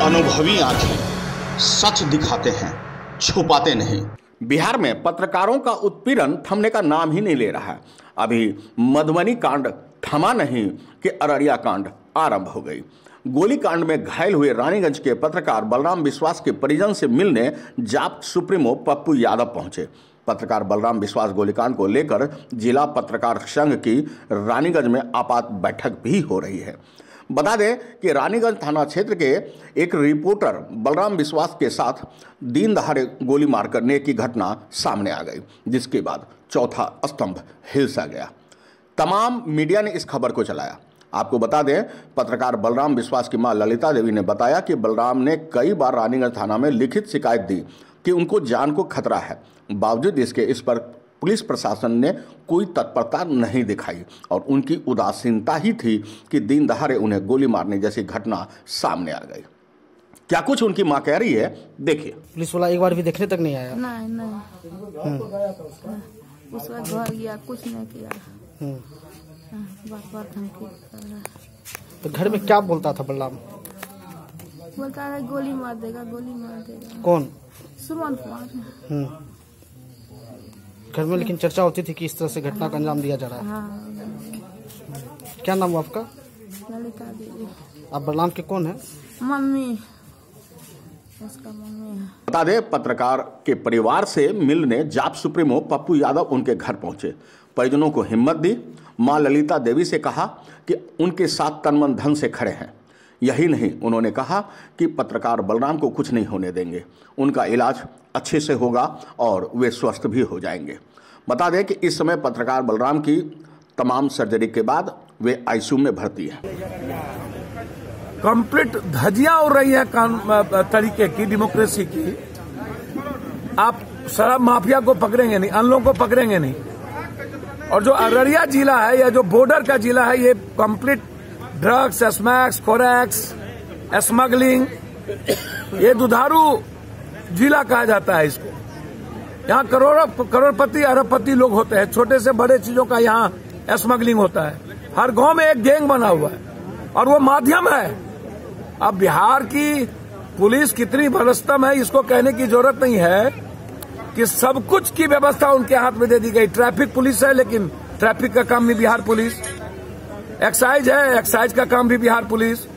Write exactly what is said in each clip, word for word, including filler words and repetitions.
अनुभवी आंखें सच दिखाते हैं, छुपाते नहीं। बिहार में पत्रकारों का उत्पीड़न थमने का नाम ही नहीं ले रहा है। अभी मधुबनी कांड थमा नहीं कि अररिया कांड आरंभ हो गई। गोली कांड में घायल हुए रानीगंज के पत्रकार बलराम विश्वास के परिजन से मिलने जाप सुप्रीमो पप्पू यादव पहुंचे। पत्रकार बलराम विश्वास गोलीकांड को लेकर जिला पत्रकार संघ की रानीगंज में आपात बैठक भी हो रही है। बता दें कि रानीगंज थाना क्षेत्र के एक रिपोर्टर बलराम विश्वास के साथ दिन दहाड़े गोली मार करने की घटना सामने आ गई, जिसके बाद चौथा स्तंभ हिल सा गया। तमाम मीडिया ने इस खबर को चलाया। आपको बता दें, पत्रकार बलराम विश्वास की मां ललिता देवी ने बताया कि बलराम ने कई बार रानीगंज थाना में लिखित शिकायत दी कि उनको जान को खतरा है। बावजूद इसके इस पर पुलिस प्रशासन ने कोई तत्परता नहीं दिखाई और उनकी उदासीनता ही थी कि दिन दहाड़े उन्हें गोली मारने जैसी घटना सामने आ गई। क्या कुछ उनकी मां कह रही है, देखिए। पुलिस वाला एक बार भी देखने तक नहीं आया? नहीं नहीं, उसका घर गया, कुछ नहीं किया। बात बात हम तो घर में क्या बोलता था बलराम? बोलता है गोली मार देगा, गोली मार देगा। कौन? सुमन कुमार। घर में लेकिन चर्चा होती थी कि इस तरह से घटना का अंजाम दिया जा रहा है। हाँ। क्या नाम हुआ आपका? ललिता देवी। आप बलराम के कौन है? मम्मी, उसका मम्मी है। बता दें, पत्रकार के परिवार से मिलने जाप सुप्रीमो पप्पू यादव उनके घर पहुंचे। परिजनों को हिम्मत दी। मां ललिता देवी से कहा कि उनके साथ तन मन धन से खड़े हैं। यही नहीं, उन्होंने कहा कि पत्रकार बलराम को कुछ नहीं होने देंगे, उनका इलाज अच्छे से होगा और वे स्वस्थ भी हो जाएंगे। बता दें कि इस समय पत्रकार बलराम की तमाम सर्जरी के बाद वे आईसीयू में भर्ती हैं। कंप्लीट धज्जियां उड़ रही है तरीके की, डेमोक्रेसी की। आप शराब माफिया को पकड़ेंगे नहीं, अन लोगों को पकड़ेंगे नहीं। और जो अररिया जिला है या जो बॉर्डर का जिला है, ये complete drugs, smacks, forex, smuggling, ये दुधारू जिला कहा जाता है इसको। यहाँ करोड़ों करोड़पति अरबपति लोग होते हैं। छोटे से बड़े चीजों का यहाँ स्मगलिंग होता है। हर गांव में एक गैंग बना हुआ है और वो माध्यम है। अब बिहार की पुलिस कितनी भ्रष्टम है, इसको कहने की जरूरत नहीं है कि सब कुछ की व्यवस्था उनके हाथ में दे दी गई। ट्रैफिक पुलिस है, लेकिन ट्रैफिक का काम भी बिहार पुलिस। एक्साइज है, एक्साइज का काम भी बिहार पुलिस।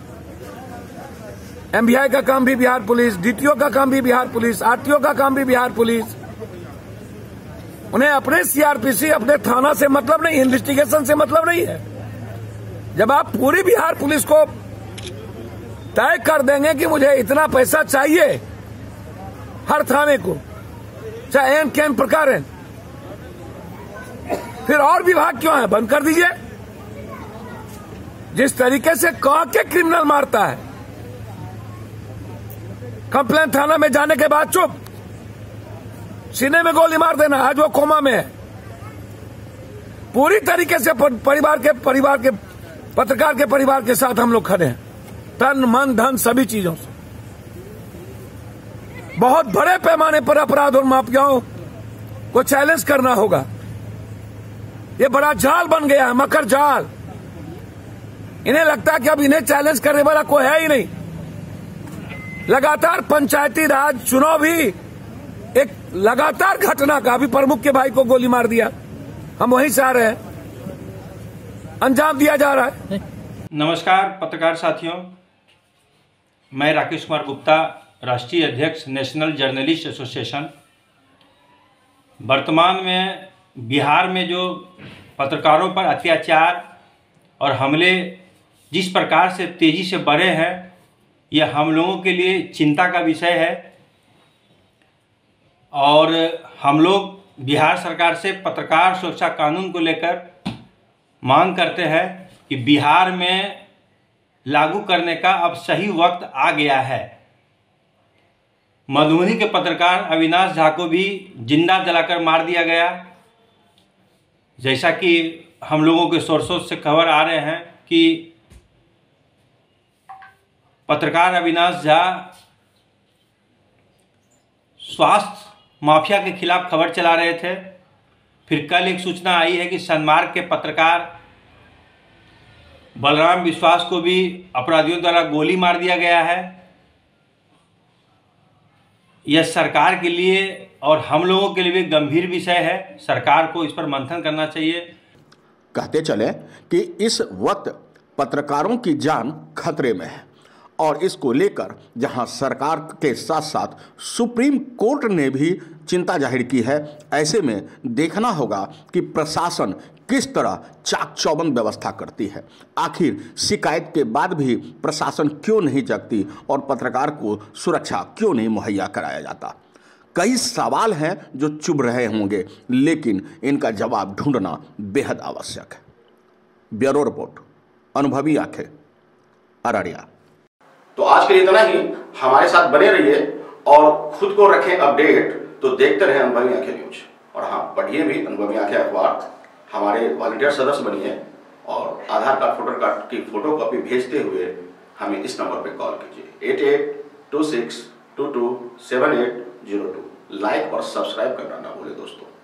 एमबीआई का काम भी बिहार पुलिस। डीटीओ का काम भी बिहार पुलिस। आरटीओ का काम भी बिहार पुलिस। उन्हें अपने सीआरपीसी, अपने थाना से मतलब नहीं, इन्वेस्टिगेशन से मतलब नहीं है। जब आप पूरी बिहार पुलिस को तय कर देंगे कि मुझे इतना पैसा चाहिए हर थाने को, चाहे एन कैन प्रकार है, फिर और विभाग क्यों है? बंद कर दीजिए। जिस तरीके से कह के क्रिमिनल मारता है, कंप्लेंट थाना में जाने के बाद चुप, सीने में गोली मार देना। आज वो कोमा में है। पूरी तरीके से परिवार के परिवार के पत्रकार के परिवार के साथ हम लोग खड़े हैं, तन मन धन सभी चीजों से। बहुत बड़े पैमाने पर अपराध और माफियाओं को चैलेंज करना होगा। ये बड़ा जाल बन गया है, मकर जाल। इन्हें लगता है कि अब इन्हें चैलेंज करने वाला कोई है ही नहीं। लगातार पंचायती राज चुनाव भी एक लगातार घटना का, अभी प्रमुख के भाई को गोली मार दिया, हम वहीं से आ रहे हैं, अंजाम दिया जा रहा है। नमस्कार पत्रकार साथियों, मैं राकेश कुमार गुप्ता, राष्ट्रीय अध्यक्ष नेशनल जर्नलिस्ट एसोसिएशन। वर्तमान में बिहार में जो पत्रकारों पर अत्याचार और हमले जिस प्रकार से तेजी से बढ़े हैं, यह हम लोगों के लिए चिंता का विषय है। और हम लोग बिहार सरकार से पत्रकार सुरक्षा कानून को लेकर मांग करते हैं कि बिहार में लागू करने का अब सही वक्त आ गया है। मधुबनी के पत्रकार अविनाश झा को भी जिंदा जलाकर मार दिया गया। जैसा कि हम लोगों के सोर्सों से खबर आ रहे हैं कि पत्रकार अविनाश झा स्वास्थ्य माफिया के खिलाफ खबर चला रहे थे। फिर कल एक सूचना आई है कि सनमार्ग के पत्रकार बलराम विश्वास को भी अपराधियों द्वारा गोली मार दिया गया है। यह सरकार के लिए और हम लोगों के लिए भी गंभीर विषय है। सरकार को इस पर मंथन करना चाहिए। कहते चले कि इस वक्त पत्रकारों की जान खतरे में है और इसको लेकर जहां सरकार के साथ साथ सुप्रीम कोर्ट ने भी चिंता जाहिर की है, ऐसे में देखना होगा कि प्रशासन किस तरह चाक चौबंद व्यवस्था करती है। आखिर शिकायत के बाद भी प्रशासन क्यों नहीं जगती और पत्रकार को सुरक्षा क्यों नहीं मुहैया कराया जाता। कई सवाल हैं जो चुभ रहे होंगे, लेकिन इनका जवाब ढूंढना बेहद आवश्यक है। ब्यूरो रिपोर्ट, अनुभवी आंखें, अररिया। तो आज के लिए इतना ही। हमारे साथ बने रहिए और खुद को रखें अपडेट। तो देखते रहें अनुभवी आंखें न्यूज और हाँ, पढ़िए भी अनुभवी आंखें अखबार। हमारे वॉलंटियर सदस्य बनिए और आधार कार्ड फोटो कार्ड की फोटो कॉपी भेजते हुए हमें इस नंबर पर कॉल कीजिए eight eight two six two two seven eight zero two. Like और सब्सक्राइब करना ना भूलें दोस्तों।